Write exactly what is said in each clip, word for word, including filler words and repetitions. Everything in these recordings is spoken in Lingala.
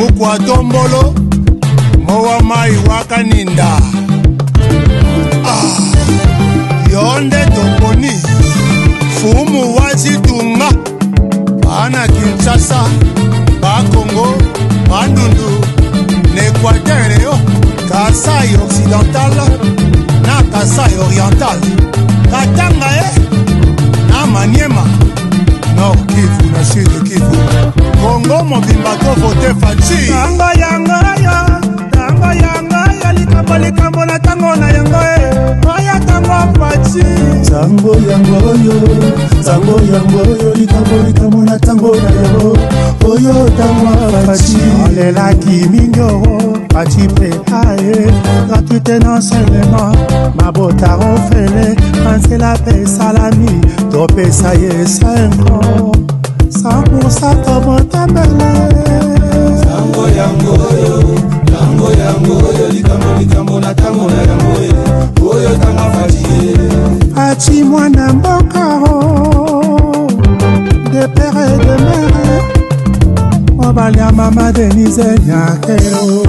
Mukwa tombolo Mowa mai wakaninda. Ah, yonde toponi Fumu wazitunga Bana Kinshasa, ba Congo, Bandundu, l'Équateur yo, Kasai occidental, na Kasai oriental, Katanga eh, na Maniema, Nord Kivu na Sud Kivu, Congo mobimba to vote Fachi. Tango yanga ya, tango yanga ya, likambo likambo na tango na yango eh, Maya tango Fachi. Tango yango yo, tango yango yo, likambo likambo na tango na yango, oyo tango Fachi. Olela ki mingo, Fachi pe aye, gratuité non seulement, mabota ofele, kansela pe salami, to pe saye cinq cent pour cent tomo tambele. Tango yango yo, tango yango yo, likambo likambo na tango na yango, oyo tango Fachi. Fachi mwana mboka o, de père et de mère, Obalia mama Denise Nyake o.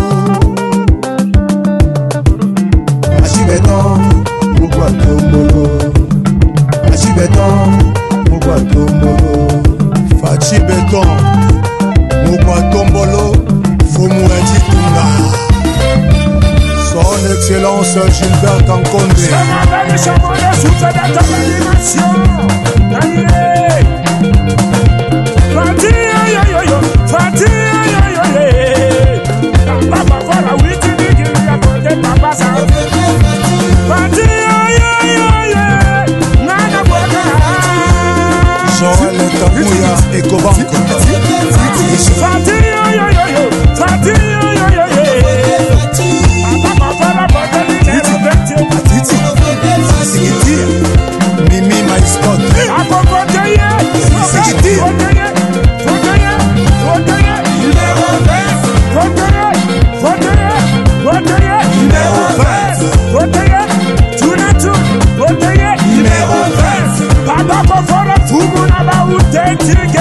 Fachi beton, mukwa tombolo, Fachi beton, mukwa tombolo, Fachi beton, Mukwa tombolo, Fumu Tunga. Son Excellence Gilbert Kankonde. Joël Tabouya Ecobank. Mimi Maïskot. Numéro vingt.